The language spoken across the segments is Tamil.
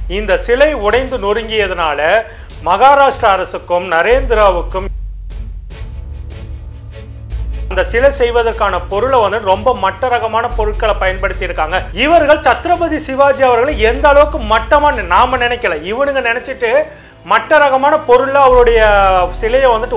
இந்த சிலை உடைந்து நொறுங்கியதனால மகாராஷ்டிரா அரசுக்கும் நரேந்திராவுக்கும் அந்த சிலை செய்வதற்கான பொருளை வந்து ரொம்ப மட்ட ரகமான பொருட்களை பயன்படுத்தி இருக்காங்க. இவர்கள் சத்ரபதி சிவாஜி அவர்களை எந்த அளவுக்கு மட்டமா நாம நினைக்கல, இவனுங்க நினைச்சிட்டு மட்ட ரகமான பொருள்ல அவருடைய சிலையை வந்துட்டு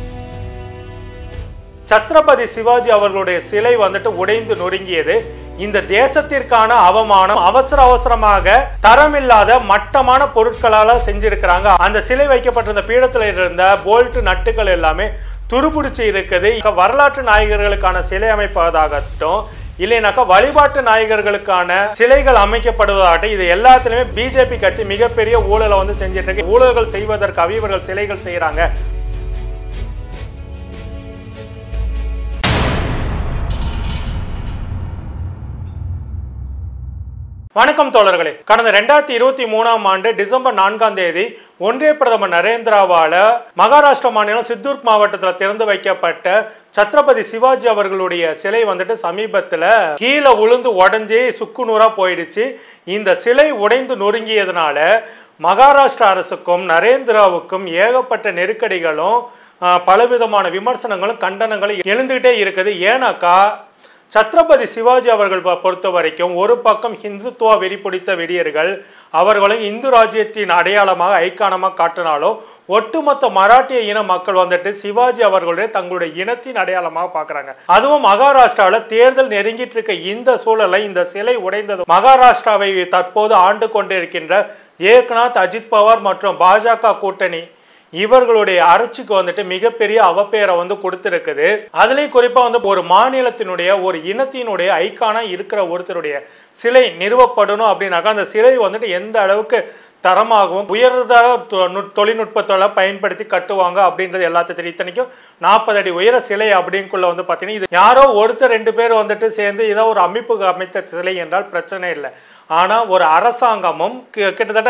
சத்ரபதி சிவாஜி அவர்களுடைய சிலை வந்துட்டு உடைந்து நொறுங்கியது இந்த தேசத்திற்கான அவமானம். அவசரமாக தரமில்லாத மட்டமான பொருட்களால செஞ்சிருக்கிறாங்க. அந்த சிலை வைக்கப்பட்டிருந்த பீடத்தில் இருந்த போல்ட் நட்டுகள் எல்லாமே துருபிடிச்சு இருக்குது. வரலாற்று நாயகர்களுக்கான சிலை அமைப்பதாகட்டும் இல்லைனாக்கா வழிபாட்டு நாயகர்களுக்கான சிலைகள் அமைக்கப்படுவதாகட்டும் இது எல்லாத்திலுமே பிஜேபி கட்சி மிகப்பெரிய ஊழலை வந்து செஞ்சிட்டு இருக்கு. ஊழல்கள் செய்வதற்காக இவர்கள் சிலைகள் செய்யறாங்க. வணக்கம் தோழர்களே. கடந்த 2023ஆம் ஆண்டு டிசம்பர் 4ஆம் தேதி ஒன்றிய பிரதமர் நரேந்திராவால மகாராஷ்டிரா மாநிலம் சித்தூர் மாவட்டத்தில் திறந்து வைக்கப்பட்ட சத்ரபதி சிவாஜி அவர்களுடைய சிலை வந்துட்டு சமீபத்தில் கீழே உளுந்து உடஞ்சி சுக்குநூறா போயிடுச்சு. இந்த சிலை உடைந்து நொறுங்கியதுனால மகாராஷ்டிரா அரசுக்கும் நரேந்திராவுக்கும் ஏகப்பட்ட நெருக்கடிகளும் பலவிதமான விமர்சனங்களும் கண்டனங்களும் எழுந்துகிட்டே இருக்குது. ஏன்னாக்கா சத்ரபதி சிவாஜி அவர்கள் பொறுத்த வரைக்கும் ஒரு பக்கம் ஹிந்துத்துவ வெறி பிடித்த வெறியர்கள் அவர்களும் இந்து ராஜ்யத்தின் அடையாளமாக ஐக்கானமாக காட்டினாலும் ஒட்டுமொத்த மராட்டிய இன மக்கள் வந்துட்டு சிவாஜி அவர்களுடைய தங்களுடைய இனத்தின் அடையாளமாக பார்க்குறாங்க. அதுவும் மகாராஷ்டிராவில் தேர்தல் நெருங்கிட்டு இருக்க இந்த சூழலை இந்த சிலை உடைந்தது மகாராஷ்டிராவை தற்போது ஆண்டு கொண்டிருக்கின்ற ஏக்நாத், அஜித் பவார் மற்றும் பாஜக கூட்டணி இவர்களுடைய அரசுக்கு வந்துட்டு மிகப்பெரிய அவப்பெயரை வந்து கொடுத்திருக்குது. அதுலேயும் குறிப்பா வந்து ஒரு மாநிலத்தினுடைய ஒரு இனத்தினுடைய ஐக்கானா இருக்கிற ஒருத்தருடைய சிலை நிறுவப்படணும் அப்படின்னாக்கா அந்த சிலை வந்துட்டு எந்த அளவுக்கு தரமாகவும் உயர்தர தொழில்நுட்பத்தோட பயன்படுத்தி கட்டுவாங்க அப்படின்றது எல்லாத்தையும் தெரியும். இத்தனைக்கும் 40 அடி உயர சிலை அப்படின்குள்ள வந்து பார்த்தீங்கன்னா இது யாரோ ஒருத்தர் 2 பேர் வந்துட்டு சேர்ந்து ஏதோ ஒரு அமைப்புக்கு அமைத்த சிலை என்றால் பிரச்சனை இல்லை. ஆனால் ஒரு அரசாங்கமும் கிட்டத்தட்ட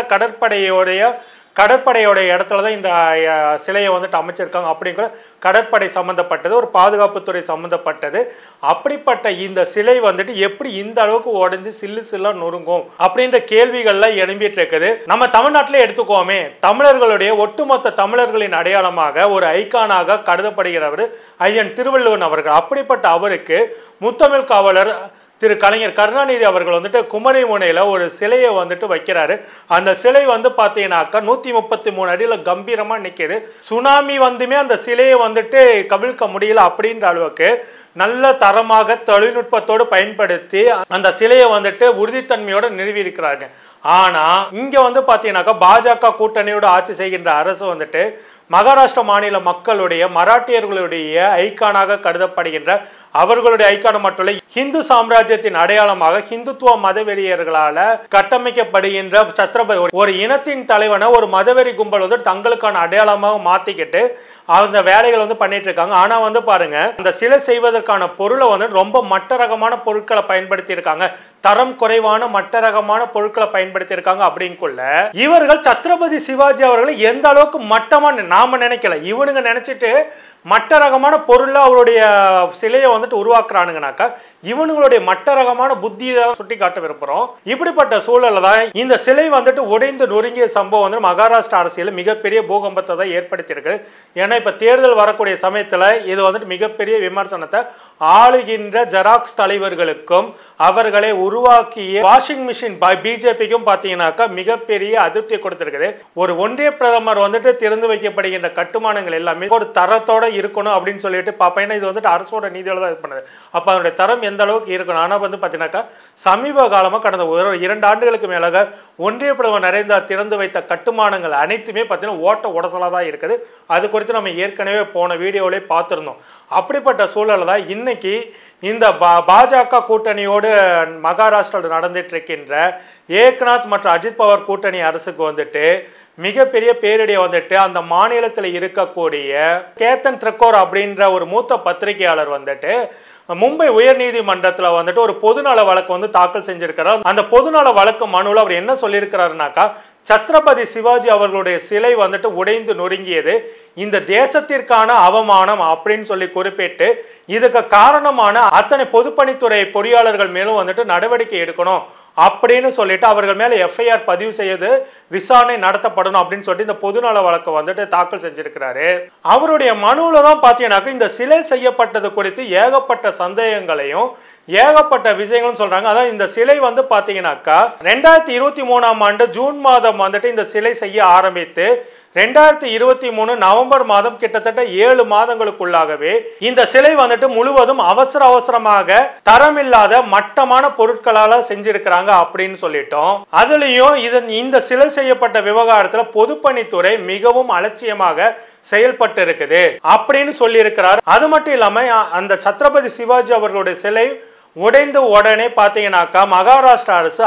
கடற்படையோட இடத்துல தான் இந்த சிலையை வந்துட்டு அமைச்சிருக்காங்க. அப்படிங்கிற கடற்படை சம்மந்தப்பட்டது, ஒரு பாதுகாப்புத்துறை சம்மந்தப்பட்டது. அப்படிப்பட்ட இந்த சிலை வந்துட்டு எப்படி இந்த அளவுக்கு உடஞ்சி சில்லா நொறுங்கும் அப்படின்ற கேள்விகள்லாம் எழும்பிட்டு இருக்குது. நம்ம தமிழ்நாட்டிலே எடுத்துக்கோமே, தமிழர்களுடைய ஒட்டுமொத்த தமிழர்களின் அடையாளமாக ஒரு ஐக்கானாக கருதப்படுகிறவர் ஐயன் திருவள்ளுவன் அவர்கள். அப்படிப்பட்ட அவருக்கு முத்தமிழ் காவலர் திரு கலைஞர் கருணாநிதி அவர்கள் வந்துட்டு குமரி முனையில் ஒரு சிலையை வந்துட்டு வைக்கிறாரு. அந்த சிலை வந்து பார்த்தீங்கன்னாக்கா 133 அடியில் கம்பீரமாக நிற்கிது. சுனாமி வந்துமே அந்த சிலையை வந்துட்டு கவிழ்க்க முடியல அப்படின்ற அளவுக்கு நல்ல தரமாக தொழில்நுட்பத்தோடு பயன்படுத்தி அந்த சிலையை வந்துட்டு உறுதித்தன்மையோடு நிறுவி இருக்கிறாங்க. ஆனால் இங்கே வந்து பார்த்தீங்கன்னாக்கா பாஜக கூட்டணியோடு ஆட்சி செய்கின்ற அரசு வந்துட்டு மகாராஷ்டிரா மாநில மக்களுடைய மராட்டியர்களுடைய ஐக்கானாக கருதப்படுகின்ற அவர்களுடைய ஐக்கான மட்டும் இந்து சாம்ராஜ்யத்தின் அடையாளமாக ஹிந்துத்துவ மதவெறியர்களால கட்டமைக்கப்படுகின்ற சத்ரபதி ஒரு இனத்தின் தலைவனை ஒரு மதவெறி கும்பல் வந்து தங்களுக்கான அடையாளமாக மாத்திக்கிட்டு அந்த வேலைகள் வந்து பண்ணிட்டு இருக்காங்க. ஆனா வந்து பாருங்க, அந்த சிலை செய்வதற்கான பொருளை வந்து ரொம்ப மட்ட ரகமான பொருட்களை பயன்படுத்தி இருக்காங்க, தரம் குறைவான மட்ட ரகமான பொருட்களை பயன்படுத்தி இருக்காங்க. அப்படின்குள்ள இவர்கள் சத்ரபதி சிவாஜி அவர்களை எந்த அளவுக்கு மட்டமா நாம நினைக்கல, இவனுங்க நினைச்சிட்டு மட்ட ரகமான பொருள்ல அவருடைய சிலையை வந்துட்டு உருவாக்குறானுங்கனாக்கா இவனுங்களுடைய மட்ட ரகமான புத்தியை சுட்டி காட்ட விரும்புகிறோம். இப்படிப்பட்ட சூழல்ல தான் இந்த சிலை வந்துட்டு உடைந்து நொறுங்கிய சம்பவம் வந்து மகாராஷ்டிரா அரசியல் மிகப்பெரிய பூகம்பத்தை தான் ஏற்படுத்தியிருக்கு. ஏன்னா இப்போ தேர்தல் வரக்கூடிய சமயத்தில் இது வந்துட்டு மிகப்பெரிய விமர்சனத்தை ஆளுகின்ற ஜெராக்ஸ் தலைவர்களுக்கும் அவர்களை உருவாக்கிய வாஷிங் மிஷின் பிஜேபிக்கும் பார்த்தீங்கன்னாக்கா மிகப்பெரிய அதிருப்தியை கொடுத்திருக்குது. ஒரு ஒன்றிய பிரதமர் வந்துட்டு திறந்து வைக்கப்படுகின்ற கட்டுமானங்கள் எல்லாமே ஒரு தரத்தோட இருக்கணும் அப்படின்னு சொல்லிட்டு பாப்பேன். இது வந்துட்டு அரசோட நீதியோட தான் இது பண்ணுது. அப்போ அதனுடைய தரம் எந்த அளவுக்கு இருக்கணும். ஆனால் வந்து பார்த்தீங்கன்னாக்கா சமீப காலமாக கடந்த 2 ஆண்டுகளுக்கு மேலாக ஒன்றிய பிரதமர் நரேந்திரா திறந்து வைத்த கட்டுமானங்கள் அனைத்துமே பார்த்தீங்கன்னா ஓட்ட உடசலாக தான் இருக்குது. அது குறித்து நம்ம ஏற்கனவே போன வீடியோவிலே பார்த்துருந்தோம். அப்படிப்பட்ட சூழலில் தான் இன்னைக்கு இந்த பாஜக கூட்டணியோடு மகாராஷ்டிராவில் நடந்துட்டு இருக்கின்ற ஏக்நாத் மற்றும் அஜித் பவார் கூட்டணி அரசுக்கு வந்துட்டு மிகப்பெரிய பேரிடியை வந்துட்டு அந்த மாநிலத்தில் இருக்கக்கூடிய கேத்தன் த்ரிக்கோர் அப்படின்ற ஒரு மூத்த பத்திரிகையாளர் வந்துட்டு மும்பை உயர்நீதிமன்றத்தில் வந்துட்டு ஒரு பொதுநல வழக்கு வந்து தாக்கல் செஞ்சிருக்கிறார். அந்த பொதுநல வழக்கு மனுவில் அவர் என்ன சொல்லியிருக்கிறாருனாக்கா சத்ரபதி சிவாஜி அவர்களுடைய சிலை வந்துட்டு உடைந்து நொறுங்கியது இந்த தேசத்திற்கான அவமானம் அப்படின்னு சொல்லி குறிப்பிட்டு இதுக்கு காரணமான அத்தனை பொதுப்பணித்துறை பொறியாளர்கள் மேலும் வந்துட்டு நடவடிக்கை எடுக்கணும் அப்படின்னு சொல்லிட்டு அவர்கள் மேல எஃப்ஐஆர் பதிவு செய்து விசாரணை நடத்தப்படணும் அப்படின்னு சொல்லிட்டு இந்த பொதுநல வழக்கு வந்துட்டு தாக்கல் செஞ்சிருக்கிறாரு. அவருடைய மனுவில தான் பாத்தீங்கன்னாக்க இந்த சிலை செய்யப்பட்டது குறித்து ஏகப்பட்ட சந்தேகங்களையும் ஏகப்பட்ட விஷயங்களும் சொல்றாங்க. அதான் இந்த சிலை வந்து பாத்தீங்கன்னாக்கா 2023ஆம் ஆண்டு ஜூன் மாதம் வந்துட்டு இந்த சிலை செய்ய ஆரம்பித்து 2023 நவம்பர் மாதம் கிட்டத்தட்ட 7 மாதங்களுக்குள்ளாகவே இந்த சிலை வந்துட்டு முழுவதும் அவசரமாக தரமில்லாத மட்டமான பொருட்களால செஞ்சிருக்கிறாங்க அப்படின்னு சொல்லிட்டோம். அதுலயும் இந்த சிலை செய்யப்பட்ட விவகாரத்துல பொதுப்பணித்துறை மிகவும் அலட்சியமாக செயல்பட்டு இருக்குது அப்படின்னு சொல்லி இருக்கிறார். அது மட்டும் இல்லாம அந்த சத்ரபதி சிவாஜி அவர்களுடைய சிலை உடைந்து உடனே பாத்தீங்கன்னாக்கா மகாராஷ்டிரா அரசு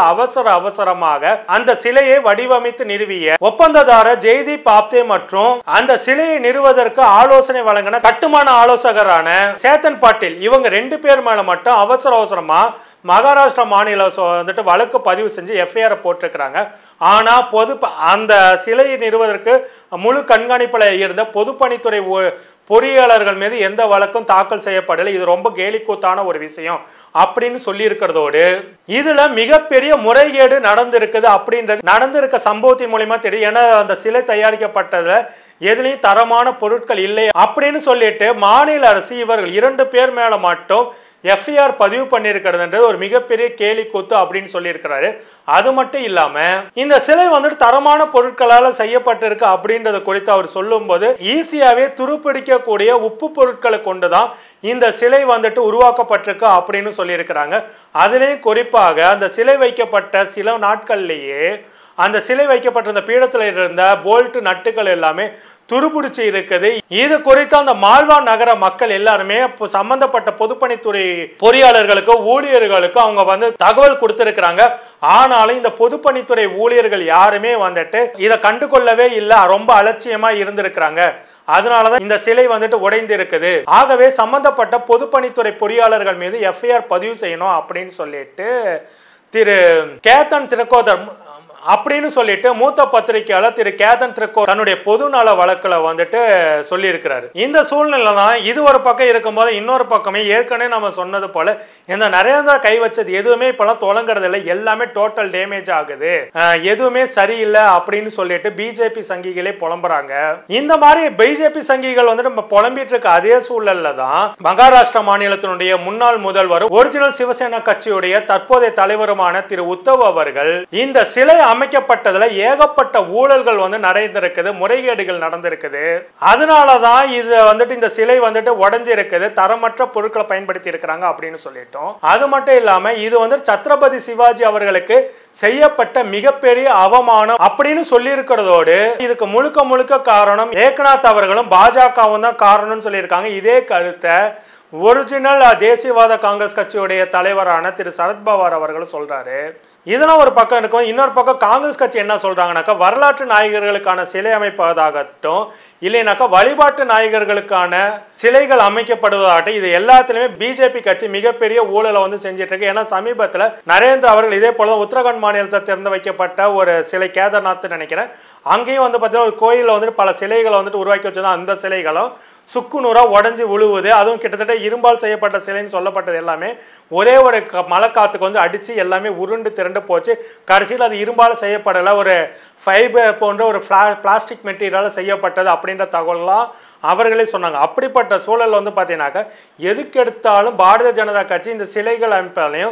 அவசரமாக அந்த சிலையை வடிவமைத்து நிறுவிய ஒப்பந்ததாரர் ஜெய்தீப் ஆப்தே மற்றும் அந்த சிலையை நிறுவதற்கு ஆலோசனை வழங்கின கட்டுமான ஆலோசகரான சேத்தன் பாட்டீல் இவங்க 2 பேர் மேல மட்டும் அவசரமா மகாராஷ்டிரா மாநில வந்துட்டு வழக்கு பதிவு செஞ்சு எஃப்ஐஆர் போட்டிருக்கிறாங்க. ஆனா அந்த சிலையை நிறுவதற்கு முழு கண்காணிப்புல இருந்த பொதுப்பணித்துறை பொறியாளர்கள் மீது எந்த வழக்கும் தாக்கல் செய்யப்படலை. இது ரொம்ப கேலிக்கூத்தான ஒரு விஷயம் அப்படின்னு சொல்லி இருக்கிறதோடு இதுல மிகப்பெரிய முறைகேடு நடந்திருக்குது அப்படின்றது நடந்திருக்க சம்பவத்தின் மூலமா தெரியும். ஏன்னா அந்த சிலை தயாரிக்கப்பட்டதுல எதுலையும் தரமான பொருட்கள் இல்லை அப்படின்னு சொல்லிட்டு மாநில அரசு இவர்கள் 2 பேர் மேல மட்டும் எஃப்ஐஆர் பதிவு பண்ணியிருக்கிறது ஒரு மிகப்பெரிய கேலி கூத்து அப்படின்னு சொல்லியிருக்கிறாரு. அது மட்டும் இல்லாம இந்த சிலை வந்துட்டு தரமான பொருட்களால செய்யப்பட்டிருக்கு அப்படின்றது குறித்து அவர் சொல்லும்போது ஈஸியாவே துருப்பிடிக்கக்கூடிய உப்பு பொருட்களை கொண்டுதான் இந்த சிலை வந்துட்டு உருவாக்கப்பட்டிருக்கு அப்படின்னு சொல்லியிருக்கிறாங்க. அதுலேயும் குறிப்பாக அந்த சிலை வைக்கப்பட்ட சில நாட்கள்லேயே அந்த சிலை வைக்கப்பட்டிருந்த பீடத்தில் இருந்த போல்ட் நட்டுகள் எல்லாமே துருபிடிச்சு இருக்குது. இது குறித்து அந்த மால்வா நகர மக்கள் எல்லாருமே சம்பந்தப்பட்ட பொதுப்பணித்துறை பொறியாளர்களுக்கு ஊழியர்களுக்கு அவங்க வந்து தகவல் கொடுத்திருக்கிறாங்க. ஆனாலும் இந்த பொதுப்பணித்துறை ஊழியர்கள் யாருமே வந்துட்டு இதை கண்டுகொள்ளவே இல்லை, ரொம்ப அலட்சியமா இருந்திருக்கிறாங்க. அதனாலதான் இந்த சிலை வந்துட்டு உடைந்து இருக்குது. ஆகவே சம்பந்தப்பட்ட பொதுப்பணித்துறை பொறியாளர்கள் மீது எஃப்ஐஆர் பதிவு செய்யணும் அப்படின்னு சொல்லிட்டு திரு கேத்தன் திரக்கோதர் அப்படின்னு சொல்லிட்டு மூத்த பத்திரிகையாளர் திரு கேதன் திரக்கோ தன்னுடைய பொதுநல வழக்குல வந்துட்டு சொல்லி இருக்கிறாரு. இந்த சூழ்நிலை தான் இது ஒரு பக்கம் இருக்கும்போது இன்னொரு பக்கமே ஏற்கனவே நம்ம சொன்னது போல இந்த நரேந்திரா கை வச்சது எதுவுமே இப்பெல்லாம் தொடங்குறது இல்லை, எல்லாமே டோட்டல் டேமேஜ் ஆகுது, எதுவுமே சரியில்லை அப்படின்னு சொல்லிட்டு பிஜேபி சங்கிகளே புலம்புறாங்க. இந்த மாதிரி பிஜேபி சங்கிகள் வந்துட்டு நம்ம புலம்பிட்டு இருக்க அதே சூழல்ல தான் மகாராஷ்டிரா மாநிலத்தினுடைய முன்னாள் முதல்வர் ஒரிஜினல் சிவசேனா கட்சியுடைய தற்போதைய தலைவருமான திரு உத்தவ் அவர்கள் இந்த சிலை அமைக்கப்பட்டதுல ஏகப்பட்ட ஊழல்கள் வந்து நடந்திருக்குது, முறைகேடுகள் நடந்திருக்குது. அதனாலதான் இது வந்துட்டு இந்த சிலை வந்துட்டு உடைஞ்சு இருக்குது, தரமற்ற பொருட்களை பயன்படுத்தி இருக்கிறாங்க அப்படின்னு சொல்லிட்டோம். அது மட்டும் இல்லாம இது வந்து சத்ரபதி சிவாஜி அவர்களுக்கு செய்யப்பட்ட மிகப்பெரிய அவமானம் அப்படின்னு சொல்லி இருக்கிறதோடு இதுக்கு முழுக்க காரணம் ஏக்நாத் அவர்களும் பாஜகவும் தான் காரணம்னு சொல்லியிருக்காங்க. இதே கருத்தை ஒரிஜினல் தேசியவாத காங்கிரஸ் கட்சியுடைய தலைவரான திரு சரத்பவார் அவர்கள் சொல்றாரு. இதெல்லாம் ஒரு பக்கம் இருக்கும். இன்னொரு பக்கம் காங்கிரஸ் கட்சி என்ன சொல்றாங்கன்னாக்கா வரலாற்று நாயகர்களுக்கான சிலை அமைப்பதாகட்டும் இல்லைனாக்கா வழிபாட்டு நாயகர்களுக்கான சிலைகள் அமைக்கப்படுவதாகட்டும் இது எல்லாத்திலுமே பிஜேபி கட்சி மிகப்பெரிய ஊழலை வந்து செஞ்சிட்டு இருக்கு. ஏன்னா சமீபத்தில் நரேந்திர அவர்கள் இதே போல உத்தரகாண்ட் மாநிலத்தை திறந்து வைக்கப்பட்ட ஒரு சிலை கேதார்நாத் நினைக்கிறேன், அங்கேயும் வந்து பார்த்தீங்கன்னா ஒரு கோயிலில் வந்துட்டு பல சிலைகளை வந்துட்டு உருவாக்கி வச்சதான் அந்த சிலைகளும் சுக்குநூறா உடஞ்சி விழுவுது. அதுவும் கிட்டத்தட்ட இரும்பால் செய்யப்பட்ட சிலைன்னு சொல்லப்பட்டது எல்லாமே ஒரே ஒரு மழை காத்துக்கு வந்து அடிச்சு எல்லாமே உருண்டு திரண்டு போச்சு. கடைசியில் அது இரும்பால் செய்யப்படலை, ஒரு ஃபைபர் போன்ற ஒரு பிளாஸ்டிக் மெட்டீரியலால் செய்யப்பட்டது அப்படின்ற தகவலாம் அவர்களே சொன்னாங்க. அப்படிப்பட்ட சூழல் வந்து பார்த்தீங்கன்னாக்கா எதுக்கு எடுத்தாலும் பாரதிய ஜனதா கட்சி இந்த சிலைகள் அமைப்பாலையும்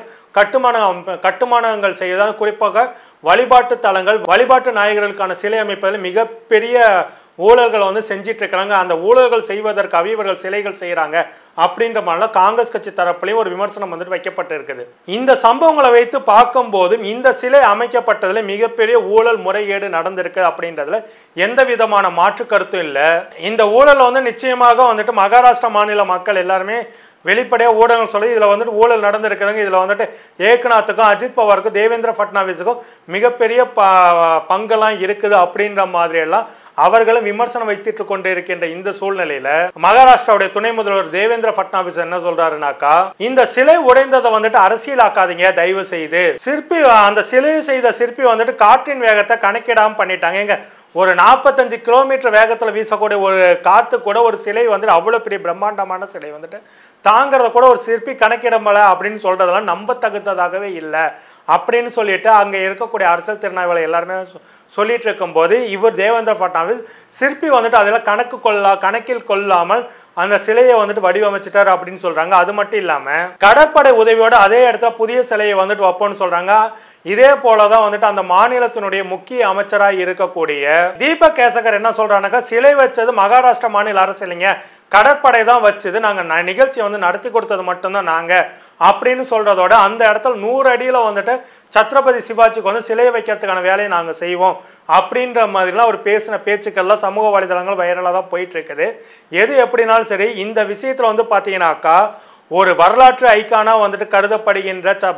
கட்டுமானங்கள் செய்வதால் குறிப்பாக வழிபாட்டு தலங்கள் வழிபாட்டு நாயகர்களுக்கான சிலை அமைப்பதில் மிகப்பெரிய ஊழல்களை வந்து செஞ்சிட்டு இருக்கிறாங்க. அந்த ஊழல்கள் செய்வதற்காக இவர்கள் சிலைகள் செய்கிறாங்க அப்படின்ற மாதிரிலாம் காங்கிரஸ் கட்சி தரப்புலையும் ஒரு விமர்சனம் வந்துட்டு வைக்கப்பட்டு இருக்குது. இந்த சம்பவங்களை வைத்து பார்க்கும்போது இந்த சிலை அமைக்கப்பட்டதுல மிகப்பெரிய ஊழல் முறைகேடு நடந்திருக்கு அப்படின்றதுல எந்த விதமான மாற்று கருத்தும் இல்லை. இந்த ஊழல் வந்து நிச்சயமாக வந்துட்டு மகாராஷ்டிரா மாநில மக்கள் எல்லாருமே வெளிப்படையாக ஊடகங்கள் சொல்லி இதில் வந்துட்டு ஊழல் நடந்திருக்குதுங்க. இதில் வந்துட்டு ஏக்நாத்துக்கும் அஜித் பவாருக்கும் தேவேந்திர ஃபட்னாவிஸுக்கும் மிகப்பெரிய பங்கெல்லாம் இருக்குது அப்படின்ற மாதிரியெல்லாம் அவர்களும் விமர்சனம் வைத்துட்டு கொண்டு இருக்கின்ற இந்த சூழ்நிலையில மகாராஷ்டிராவுடைய துணை முதல்வர் தேவேந்திர ஃபட்னாவிஸ் என்ன சொல்றாருனாக்கா, இந்த சிலை உடைந்ததை வந்துட்டு அரசியலாக்காதீங்க தயவு செய்து. சிற்பி அந்த சிலையை செய்த சிற்பி வந்துட்டு காற்றின் வேகத்தை கணக்கிடாம பண்ணிட்டாங்க. எங்க ஒரு 45 கிலோமீட்டர் வேகத்தில் வீசக்கூடிய ஒரு காற்று கூட ஒரு சிலை வந்துட்டு அவ்வளோ பெரிய பிரம்மாண்டமான சிலை வந்துட்டு தாங்கிறத கூட ஒரு சிற்பி கணக்கிடமலை அப்படின்னு சொல்றதெல்லாம் நம்பத்தகுந்ததாகவே இல்லை அப்படின்னு சொல்லிட்டு அங்கே இருக்கக்கூடிய அரசியல் திறனாய்வாளர் எல்லாருமே சொல்லிட்டு இருக்கும்போது இவர் தேவேந்திர ஃபட்னாவிஸ் சிற்பி வந்துட்டு அதெல்லாம் கணக்கில் கொள்ளாமல் அந்த சிலையை வந்துட்டு வடிவமைச்சிட்டார் அப்படின்னு சொல்றாங்க. அது மட்டும் இல்லாமல் கடற்படை உதவியோட அதே இடத்துல புதிய சிலையை வந்துட்டு வைப்போம்னு சொல்றாங்க. இதே போலதான் வந்துட்டு அந்த மாநிலத்தினுடைய முக்கிய அமைச்சராக இருக்கக்கூடிய தீபக் கேசகர் என்ன சொல்றாங்க, சிலை வச்சது மகாராஷ்டிரா மாநில அரசு இல்லைங்க, கடற்படை தான் வச்சது, நாங்கள் நிகழ்ச்சியை வந்து நடத்தி கொடுத்தது மட்டும்தான் நாங்கள் அப்படின்னு சொல்றதோட அந்த இடத்துல 100 அடியில் வந்துட்டு சத்ரபதி சிவாஜிக்கு வந்து சிலையை வைக்கிறதுக்கான வேலையை நாங்கள் செய்வோம் அப்படின்ற மாதிரிலாம் அவர் பேசின பேச்சுக்கள்லாம் சமூக வலைதளங்கள் வைரலாக தான் போயிட்டு இருக்குது. எது எப்படினாலும் சரி, இந்த விஷயத்தில் வந்து பார்த்தீங்கன்னாக்கா ஒரு வரலாற்று ஐக்கானாக வந்துட்டு கருதப்படுகின்ற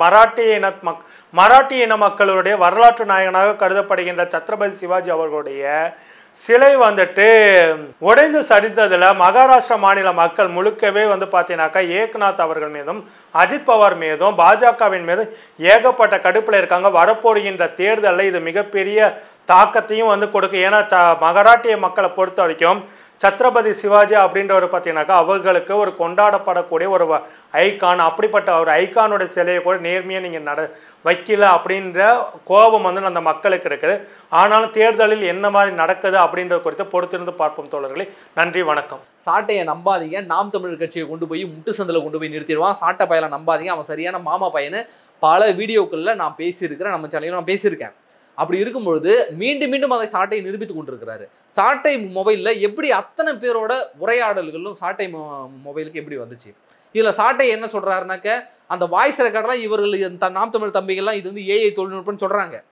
மராட்டிய இன மக்களுடைய வரலாற்று நாயகனாக கருதப்படுகின்ற சத்ரபதி சிவாஜி அவர்களுடைய சிலை வந்துட்டு உடைந்து சரிந்ததில் மகாராஷ்டிரா மாநில மக்கள் முழுக்கவே வந்து பார்த்தீங்கன்னாக்கா ஏக்நாத் அவர்கள் மீதும் அஜித் பவார் மீதும் பாஜகவின் மீதும் ஏகப்பட்ட கடுப்பில் இருக்காங்க. வரப்போடுகின்ற தேர்தலில் இது மிகப்பெரிய தாக்கத்தையும் வந்து கொடுக்கும். ஏன்னா மராட்டிய மக்களை பொறுத்த வரைக்கும் சத்ரபதி சிவாஜி அப்படின்றவர் பார்த்தீங்கன்னாக்கா அவர்களுக்கு ஒரு கொண்டாடப்படக்கூடிய ஒரு ஐக்கான், அப்படிப்பட்ட ஒரு ஐக்கானுடைய சிலையை கூட நேர்மையாக நீங்கள் வைக்கல அப்படின்ற கோபம் வந்து அந்த மக்களுக்கு இருக்குது. ஆனாலும் தேர்தலில் என்ன மாதிரி நடக்குது அப்படின்றது குறித்து பொறுத்திருந்து பார்ப்போம் தோழர்களே. நன்றி, வணக்கம். சாட்டையை நம்பாதீங்க, நாம் தமிழர் கட்சியை கொண்டு போய் முட்டு சந்தில் கொண்டு போய் நிறுத்திடுவான். சாட்டை பையனை நம்பாதீங்க, அவன் சரியான மாமா பையனு பல வீடியோக்களில் நான் பேசியிருக்கிறேன், நம்ம சேனலில் நான் பேசியிருக்கேன். அப்படி இருக்கும்பொழுது மீண்டும் மீண்டும் அதை சாட்டை நிரூபித்து கொண்டிருக்கிறாரு. சாட்டை மொபைலில் எப்படி அத்தனை பேரோட உரையாடல்களும் சாட்டை மொபைலுக்கு எப்படி வந்துச்சு? இதில் சாட்டை என்ன சொல்கிறாருனாக்க, அந்த வாய்ஸ் ரெக்கார்டெலாம் இவர்கள் நாம் தமிழ் தம்பிகள்லாம் இது வந்து ஏஐ தொழில்நுட்பம்னு சொல்கிறாங்க.